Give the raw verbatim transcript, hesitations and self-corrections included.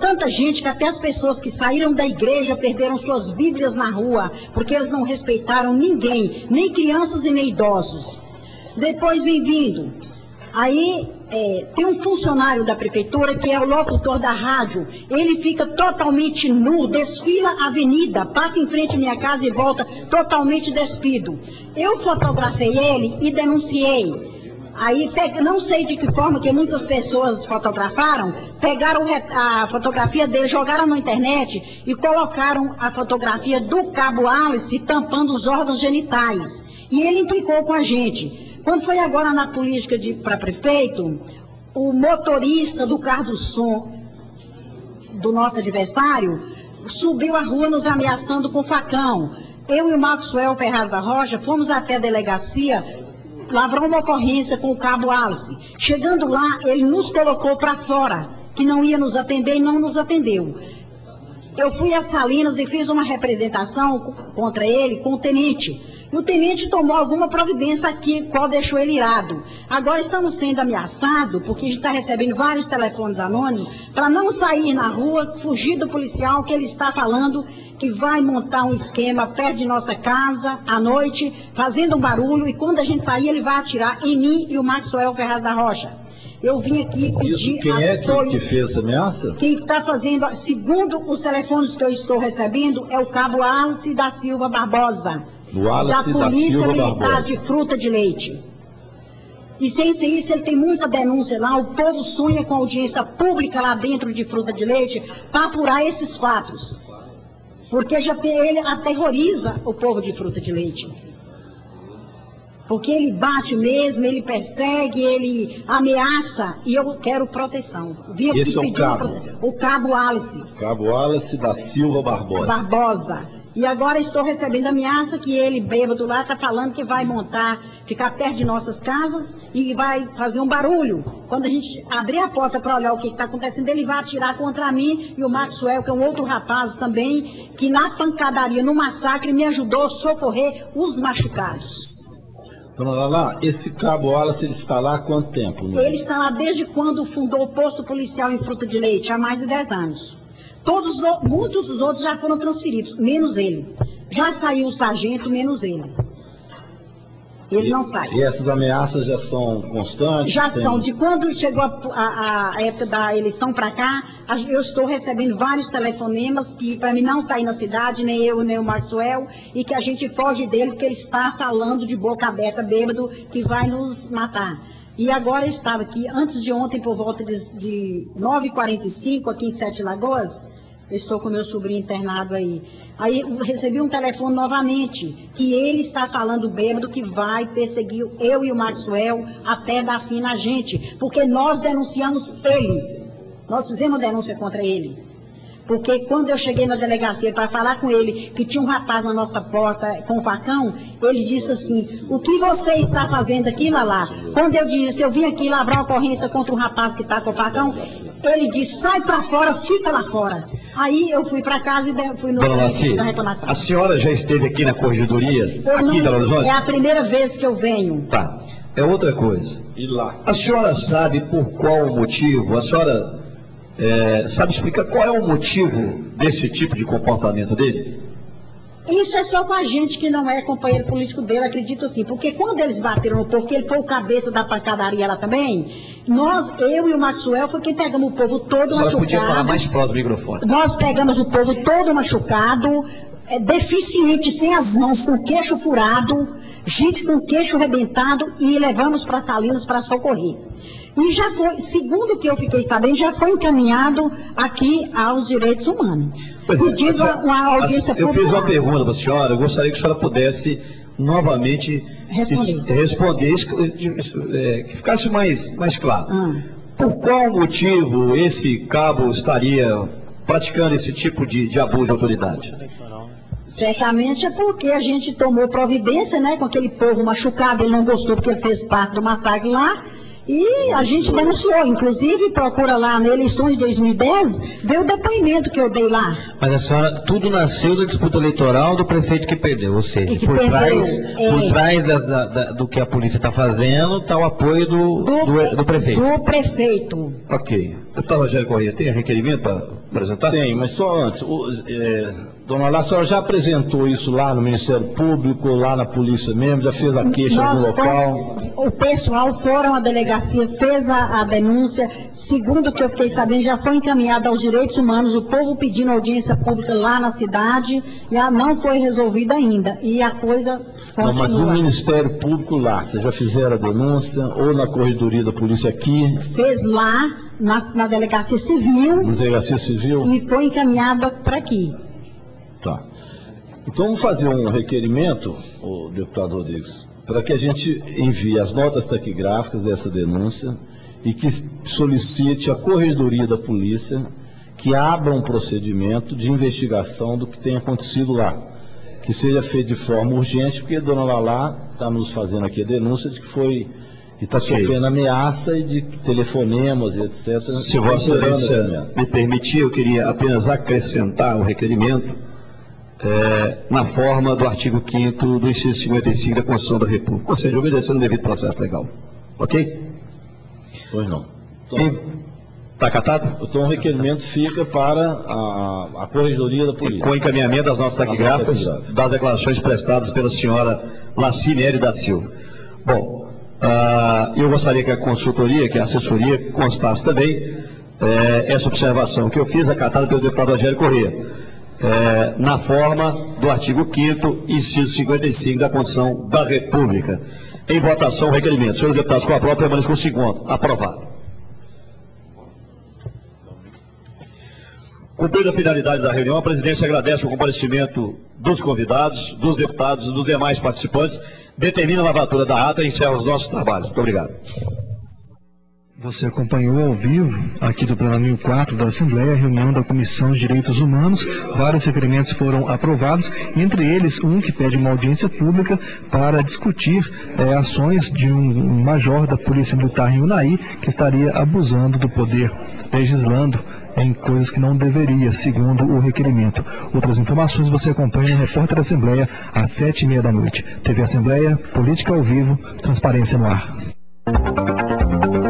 tanta gente que até as pessoas que saíram da igreja perderam suas Bíblias na rua, porque eles não respeitaram ninguém, nem crianças e nem idosos. Depois vem vindo. Aí é, tem um funcionário da prefeitura que é o locutor da rádio. Ele fica totalmente nu, desfila a avenida, passa em frente à minha casa e volta totalmente despido. Eu fotografei ele e denunciei. Aí, não sei de que forma que muitas pessoas fotografaram, pegaram a fotografia dele, jogaram na internet e colocaram a fotografia do Cabo Alice tampando os órgãos genitais. E ele implicou com a gente. Quando foi agora na política para prefeito, o motorista do carro do som do nosso adversário subiu a rua nos ameaçando com facão. Eu e o Maxwell Ferraz da Rocha fomos até a delegacia lavrar uma ocorrência com o Cabo Alice. Chegando lá, ele nos colocou para fora, que não ia nos atender e não nos atendeu. Eu fui a Salinas e fiz uma representação contra ele com o tenente. E o tenente tomou alguma providência aqui, qual deixou ele irado. Agora estamos sendo ameaçados, porque a gente está recebendo vários telefones anônimos, para não sair na rua, fugir do policial, que ele está falando que vai montar um esquema perto de nossa casa, à noite, fazendo um barulho, e quando a gente sair, ele vai atirar em mim e o Maxwell Ferraz da Rocha. Eu vim aqui pedir Isso, quem é apoio. que fez essa ameaça? Quem está fazendo, segundo os telefones que eu estou recebendo, é o Cabo Alice da Silva Barbosa, da Polícia Militar de Fruta de Leite. E sem ser isso, ele tem muita denúncia lá, o povo sonha com audiência pública lá dentro de Fruta de Leite para apurar esses fatos. Porque já tem, ele aterroriza o povo de Fruta de Leite. Porque ele bate mesmo, ele persegue, ele ameaça, e eu quero proteção. Vim aqui Esse é o cabo? proteção. O Cabo Alice. Cabo Alice da Silva Barbosa. Barbosa. E agora estou recebendo ameaça que ele, bêbado lá, está falando que vai montar, ficar perto de nossas casas e vai fazer um barulho. Quando a gente abrir a porta para olhar o que está acontecendo, ele vai atirar contra mim e o Maxwell, que é um outro rapaz também, que na pancadaria, no massacre, me ajudou a socorrer os machucados. Dona Lala, esse Cabo Alice, ele está lá há quanto tempo? Né? Ele está lá desde quando fundou o posto policial em Fruta de Leite, há mais de dez anos. Todos, muitos dos outros já foram transferidos, menos ele. Já saiu o sargento, menos ele. Ele e, não sai. E essas ameaças já são constantes? Já tem... são. De quando chegou a, a, a época da eleição para cá, eu estou recebendo vários telefonemas que para mim não sair na cidade, nem eu, nem o Maxwell, e que a gente foge dele porque ele está falando de boca aberta, bêbado, que vai nos matar. E agora eu estava aqui, antes de ontem, por volta de, de nove e quarenta e cinco, aqui em Sete Lagoas, eu estou com meu sobrinho internado aí. Aí eu recebi um telefone novamente, que ele está falando bêbado que vai perseguir eu e o Maxwell até dar fim na gente, porque nós denunciamos ele. Nós fizemos denúncia contra ele. Porque quando eu cheguei na delegacia para falar com ele, que tinha um rapaz na nossa porta com um facão, ele disse assim, o que você está fazendo aqui, Lala? Quando eu disse, eu vim aqui lavrar uma ocorrência contra um rapaz que está com o facão, ele disse, sai para fora, fica lá fora. Aí eu fui para casa e fui no da reclamação. A senhora já esteve aqui na corregedoria, eu aqui não, em Belo Horizonte? É a primeira vez que eu venho. Tá, é outra coisa. E lá? A senhora sabe por qual motivo, a senhora é, sabe explicar qual é o motivo desse tipo de comportamento dele? Isso é só com a gente que não é companheiro político dele, acredito assim. Porque quando eles bateram no povo, que ele foi o cabeça da pancadaria lá também, nós, eu e o Maxwell, foi quem pegamos o povo todo machucado. A senhora podia falar mais próximo do microfone. Nós pegamos o povo todo machucado, é, deficiente, sem as mãos, com queixo furado, gente com queixo arrebentado, e levamos para Salinas para socorrer. E já foi, segundo o que eu fiquei sabendo, já foi encaminhado aqui aos direitos humanos. Pois é, senhora, uma audiência eu pública. Eu fiz uma pergunta para a senhora, eu gostaria que a senhora pudesse novamente responder, responder é, que ficasse mais, mais claro. Ah. Por qual motivo esse cabo estaria praticando esse tipo de, de abuso de autoridade? Certamente é porque a gente tomou providência, né, com aquele povo machucado, ele não gostou porque ele fez parte do massacre lá. E a gente denunciou, inclusive procura lá na eleições de dois mil e dez, deu o depoimento que eu dei lá. Mas a senhora, tudo nasceu da disputa eleitoral do prefeito que perdeu, ou seja, que por, perdeu, trás, é, por trás da, da, da, do que a polícia está fazendo, está o apoio do, do, do, do prefeito. Do prefeito. Ok. Deputado Rogério Corrêa, tem requerimento para apresentar? Tem, mas só antes. O, é, dona Lá, a senhora já apresentou isso lá no Ministério Público, lá na polícia mesmo, já fez a queixa Nós no local? O pessoal foram à delegacia, fez a, a denúncia, segundo o que eu fiquei sabendo, já foi encaminhada aos direitos humanos, o povo pedindo audiência pública lá na cidade, já não foi resolvida ainda, e a coisa continua. Não, mas no Ministério Público lá, vocês já fizeram a denúncia, ou na corredoria da polícia aqui? Fez lá, na, na delegacia civil, na delegacia civil, e foi encaminhada para aqui. Tá. Então vamos fazer um requerimento, o deputado Rodrigues, para que a gente envie as notas taquigráficas dessa denúncia e que solicite a corredoria da polícia que abra um procedimento de investigação do que tem acontecido lá, que seja feito de forma urgente, porque a dona Lalá está nos fazendo aqui a denúncia de que foi, que está okay. sofrendo ameaça e de telefonemas e etcétera. Se Vossa Excelência me permitir, eu queria apenas acrescentar o requerimento É, na forma do artigo quinto do inciso cinquenta e cinco da Constituição da República, ou seja, obedecendo o devido processo legal. Ok? Pois não. Está acatado? Então o requerimento fica para a, a corregedoria da polícia. Com encaminhamento das notas taquigráficas, das declarações prestadas pela senhora Lacinério da Silva. Bom, uh, eu gostaria que a consultoria, que a assessoria constasse também é, essa observação que eu fiz, acatada pelo deputado Rogério Corrêa. É, na forma do artigo quinto, inciso cinquenta e cinco da Constituição da República. Em votação, o requerimento. Senhores deputados, com a prova, permaneça com o segundo. Aprovado. Cumprida a finalidade da reunião, a presidência agradece o comparecimento dos convidados, dos deputados e dos demais participantes, determina a lavatura da ata e encerra os nossos trabalhos. Muito obrigado. Você acompanhou ao vivo, aqui do plenário quatro da Assembleia, a reunião da Comissão de Direitos Humanos. Vários requerimentos foram aprovados, entre eles um que pede uma audiência pública para discutir é, ações de um, um major da Polícia Militar em Unai, que estaria abusando do poder, legislando em coisas que não deveria, segundo o requerimento. Outras informações você acompanha no Repórter da Assembleia, às sete e meia da noite. T V Assembleia, política ao vivo, transparência no ar.